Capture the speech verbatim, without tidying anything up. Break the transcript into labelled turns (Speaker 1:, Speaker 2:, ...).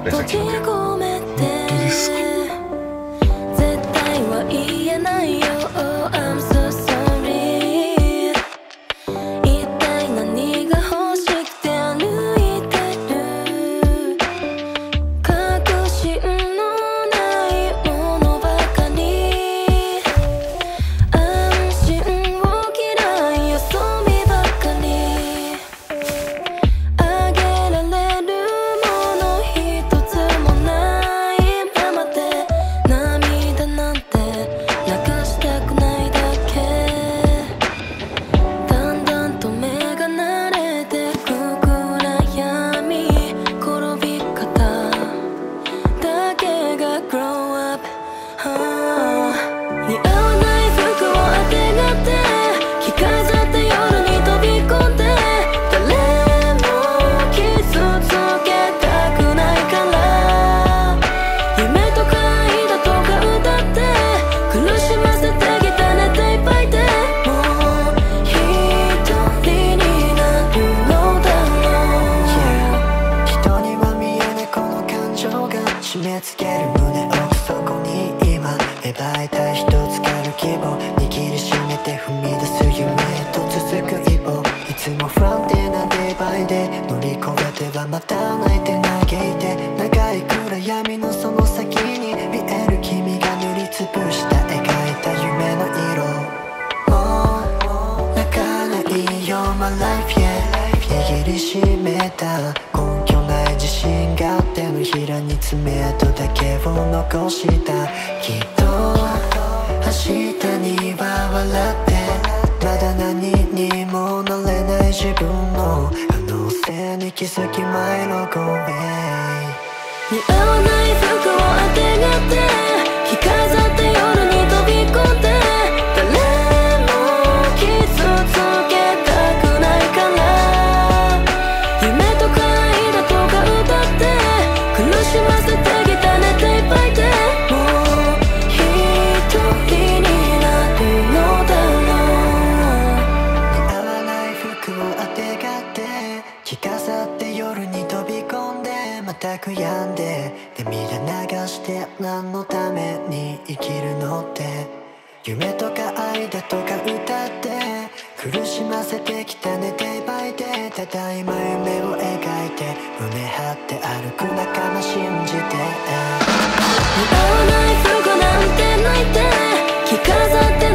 Speaker 1: 出先の曲。
Speaker 2: 本当ですか？絶対は言えないよ Oh I'm so sorry 一体何が欲しくて歩いてる確信のないものばかり安心を嫌いよそ見ばっかりあげられるものひとつもないままで涙なんて流したくないだけだんだんと目が慣れてく暗闇転び方だけが grow up 似合わない服をあてがって着飾って夜に飛び込んで誰も傷つけたくないから夢とか愛だとか歌って苦しませてきたねday by day もう一人になるのだろう
Speaker 3: 人には見えないこの感情が締め付ける胸奥底に今芽生えた一つから希望握りしめて踏み出す夢へと続く一歩いつも不安定なday by day 乗り越えてはまた泣いて嘆いて長い暗闇のその先に見える君が塗りつぶした描いた夢の色もう泣かないよMy life yeah 握りしめた根拠ない自信が手のひらに爪痕だけを残したきっと明日には笑ってまだ何にもなれない自分の可能性に気づき My の Go away
Speaker 2: 似合わない服をあてがって着飾って夜に飛び込んで誰も傷つけたくないから夢とか愛だとか歌って苦しませてきたねday by day もう一人になるのだろう
Speaker 3: 似合わない服をあてがって着飾って夜に飛び込んでまた悔やんで涙流して何のために生きるのって夢とか愛だとか歌って苦しませてきたねday by day ただ今夢を描いて胸張って歩く仲間信じて
Speaker 2: 似合わない服なんて泣いて着飾って